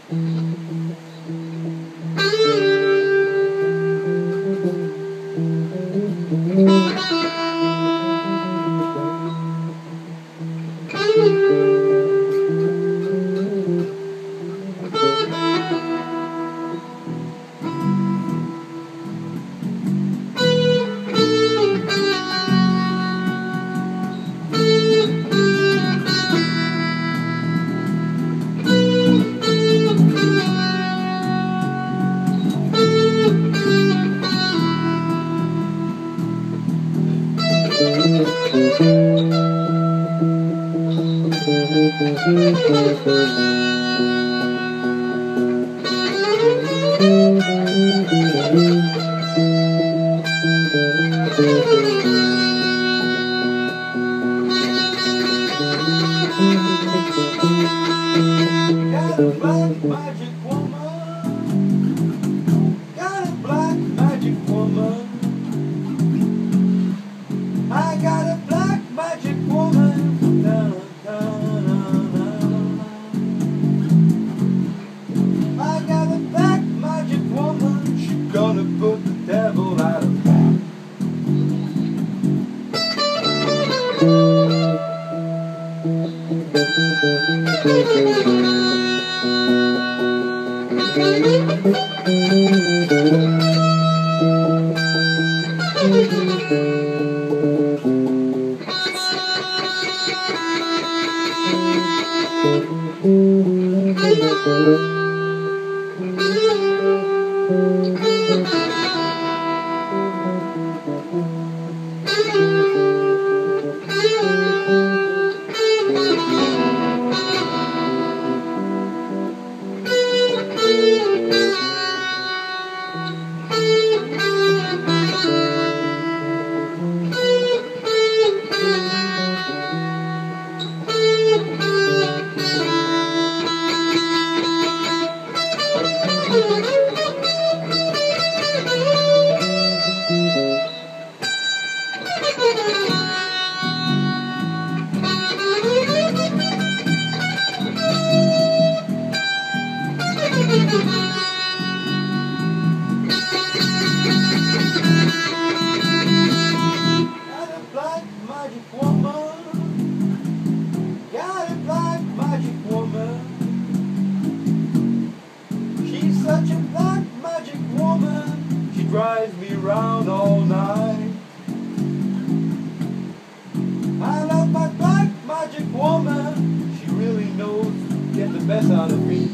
Got a black magic woman. Got a black magic woman. I got a black magic woman. Na, na, na, na. I got a black magic woman. She gonna put the devil out of back. Such a black magic woman, she drives me round all night. I love my black magic woman, she really knows to get the best out of me.